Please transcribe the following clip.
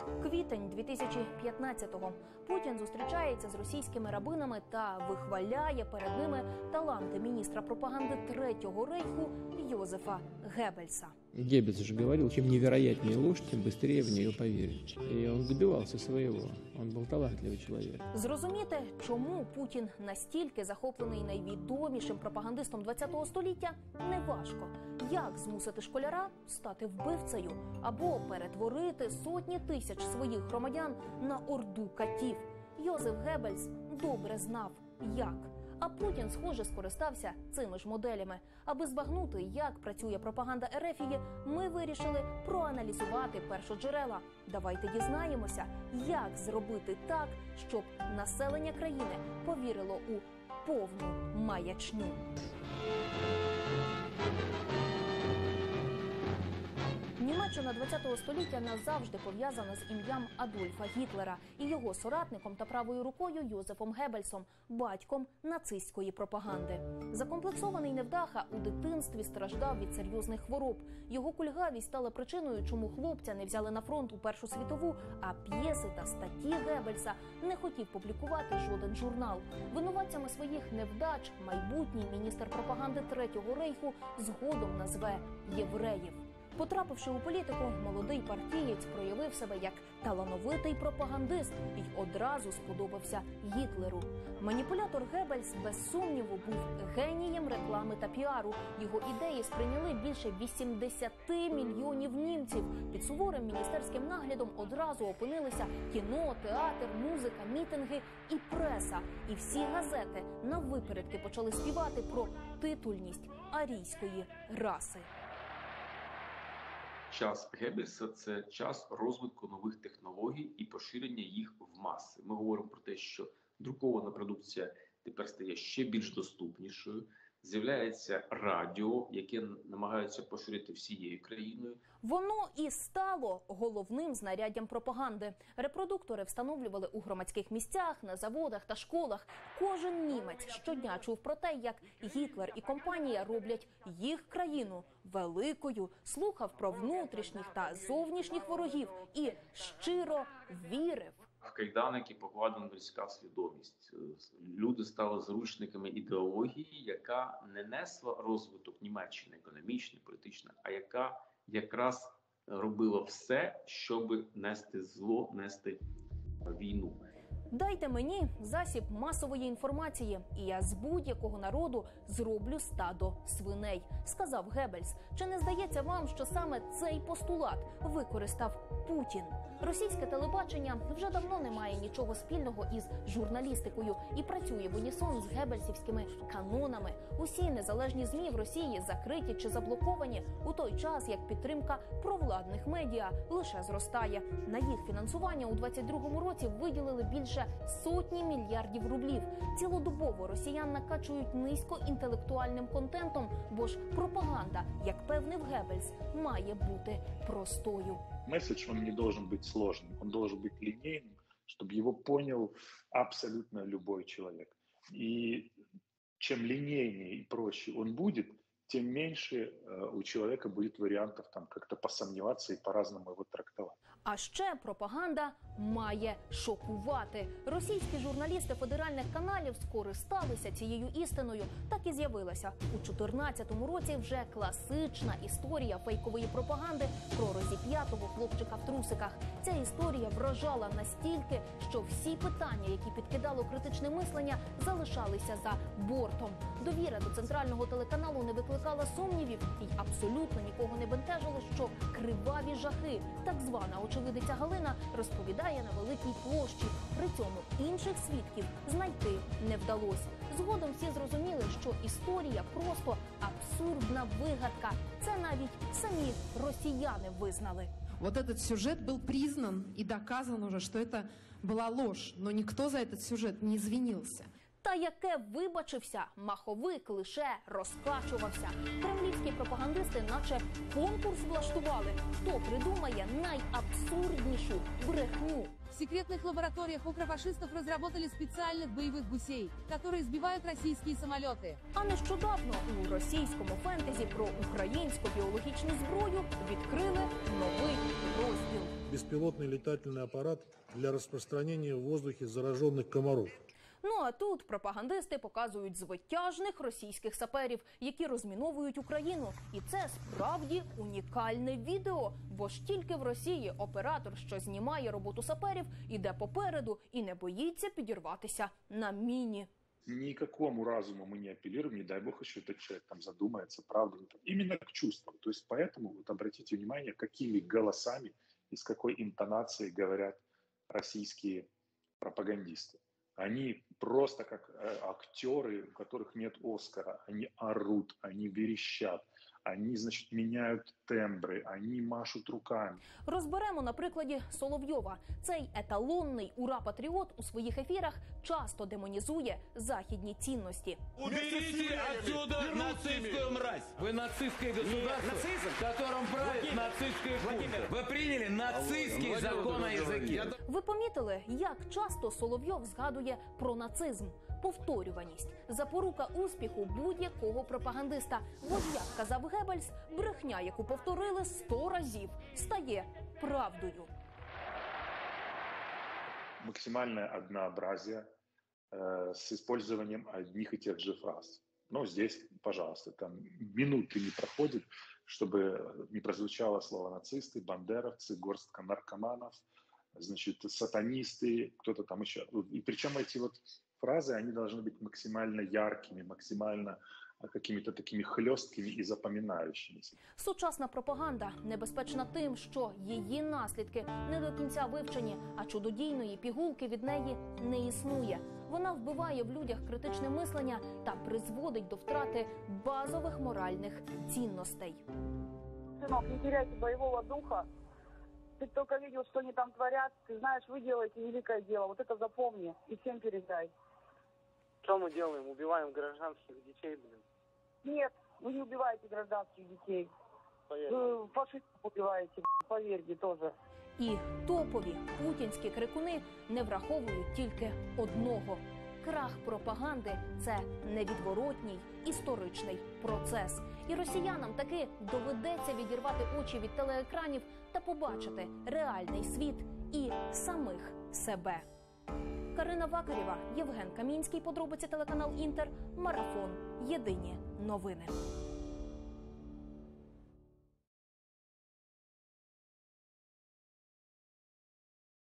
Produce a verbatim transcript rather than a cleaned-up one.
Квітень дві тисячі п'ятнадцятого. Путін зустрічається з російськими рабинами та вихваляє перед ними таланти міністра пропаганди Третього рейху Йозефа Геббельса. Геббельс же говорил, чем невероятнее ложь, тем быстрее в нее поверить. И он добивался своего. Он был талантливый человек. Зрозуміти, чому Путін настільки захоплений найвідомішим пропагандистом ХХ століття, неважко. Як змусити школяра стати вбивцею або перетворити сотні тисяч своїх громадян на орду катів? Йозеф Геббельс добре знав, як. А Путін, схоже, скористався цими ж моделями. Аби збагнути, як працює пропаганда РФ, ми вирішили проаналізувати першоджерела. Давайте дізнаємося, як зробити так, щоб населення країни повірило у повну маячню. Німеччина ХХ століття назавжди пов'язана з ім'ям Адольфа Гітлера і його соратником та правою рукою Йозефом Геббельсом, батьком нацистської пропаганди. Закомплексований невдаха у дитинстві страждав від серйозних хвороб. Його кульгавість стала причиною, чому хлопця не взяли на фронт у Першу світову, а п'єси та статті Геббельса не хотів публікувати жоден журнал. Винуватцями своїх невдач майбутній міністр пропаганди Третього рейху згодом назве євреїв. Потрапивши у політику, молодий партієць проявив себе як талановитий пропагандист і одразу сподобався Гітлеру. Маніпулятор Геббельс, без сумніву, був генієм реклами та піару. Його ідеї сприйняли більше вісімдесяти мільйонів німців. Під суворим міністерським наглядом одразу опинилися кіно, театр, музика, мітинги і преса. І всі газети наввипередки почали співати про титульність арійської раси. Час Геббельса – це час розвитку нових технологій і поширення їх в маси. Ми говоримо про те, що друкована продукція тепер стає ще більш доступнішою. З'являється радіо, яке намагаються поширити всією країною. Воно і стало головним знаряддям пропаганди. Репродуктори встановлювали у громадських місцях, на заводах та школах. Кожен німець щодня чув про те, як Гітлер і компанія роблять їх країну великою, слухав про внутрішніх та зовнішніх ворогів і щиро вірив. В кайданики покладена людська свідомість. Люди стали заручниками ідеології, яка не несла розвиток Німеччини економічний, політичний, а яка якраз робила все, щоб нести зло, нести війну. Дайте мені засіб масової інформації, і я з будь-якого народу зроблю стадо свиней, сказав Геббельс. Чи не здається вам, що саме цей постулат використав Путін? Російське телебачення вже давно не має нічого спільного із журналістикою і працює в унісон з геббельсівськими канонами. Усі незалежні ЗМІ в Росії закриті чи заблоковані, у той час як підтримка провладних медіа лише зростає. На їх фінансування у двадцять другому році виділили більше сотні мільярдів рублів. Цілодобово росіян накачують низькоінтелектуальним контентом, бо ж пропаганда, як певнив Геббельс, має бути простою. Месседж, он не должен быть сложным, он должен быть линейным, чтобы его понял абсолютно любой человек. И чем линейнее и проще он будет, тем меньше э, у человека будет вариантов там как-то посомневаться и по-разному его трактовать. А ще пропаганда має шокувати. Російські журналісти федеральних каналів скористалися цією істиною. Так і з'явилася у чотирнадцятому році вже класична історія фейкової пропаганди про розіп'ятого хлопчика в трусиках. Ця історія вражала настільки, що всі питання, які підкидало критичне мислення, залишалися за бортом. Довіра до центрального телеканалу не викликала сумнівів і абсолютно нікого не бентежило, що криваві жахи, так звана очевидиця Галина, розповідає на великій площі. При цьому інших свідків знайти не вдалося. Згодом всі зрозуміли, що історія просто абсурдна вигадка. Це навіть самі росіяни визнали. Вот этот сюжет был признан и доказан уже, что это была ложь, но никто за этот сюжет не извинился. Та яке вибачився, маховик лише розкачувався. Кремлівські пропагандисти наче конкурс влаштували, хто придумає найабсурднішу брехню. В секретных лабораториях укрофашистов разработали специальных боевых гусей, которые сбивают российские самолеты. А нещодавно у російському фентезі про українську біологічну зброю відкрили новий розділ. беспилотный летательный аппарат для распространения в воздухе зараженных комаров. Ну а тут пропагандисти показують звитяжних російських саперів, які розміновують Україну. І це справді унікальне відео, бо ж тільки в Росії оператор, що знімає роботу саперів, іде попереду і не боїться підірватися на міні. Никакому разуму мы не апеллируем, не дай бог еще этот человек там задумается, правда. Именно к чувствам. То есть поэтому вот обратите внимание, какими голосами и с какой интонацией говорят российские пропагандисты. Они просто как э, актеры, у которых нет Оскара. Они орут, они верещат, они, значит, меняют тембри, они машут руками. Розберемо на прикладі Соловйова. Цей еталонний ура-патріот у своїх ефірах часто демонізує західні цінності. Уберите отсюда нацистскую мразь! Вы нацистское государство, в котором правит нацистская культура. Вы приняли нацистский закон о языке. Ви помітили, як часто Соловйов згадує про нацизм? Повторюваність – запорука успіху будь-якого пропагандиста. Бо ж, як казав Геббельс, брехня, яку повторили сто разів, стає правдою. Максимальное однообразие э, с использованием одних и тех же фраз. Но здесь, пожалуйста, там минуты не проходит, чтобы не прозвучало слово нацисты, бандеровцы, горстка наркоманов, значит, сатанисты, кто-то там еще. И причем эти вот фразы, они должны быть максимально яркими, максимально какими-то такими хлесткими і запам'ятаючимися. Сучасна пропаганда небезпечна тим, що її наслідки не до кінця вивчені, а чудодійної пігулки від неї не існує. Вона вбиває в людях критичне мислення та призводить до втрати базових моральних цінностей. Сынок, не теряйте боевого духа. Ты только видел, что они там творят. Ты знаешь, вы делаете великое дело. Вот это запомни и всем передай. Что мы делаем? Убиваем гражданских детей, блин. Нет, вы не убиваете гражданских детей. Поверь. Вы фашистов убиваете, поверьте, тоже. І топові путінські крикуни не враховують тільки одного. Крах пропаганди – це невідворотній історичний процес. І росіянам таки доведеться відірвати очі від телеекранів та побачити реальний світ і самих себе. Карина Вакарєва, Євген Камінський, подробиці телеканал Інтер, Марафон. Єдині новини.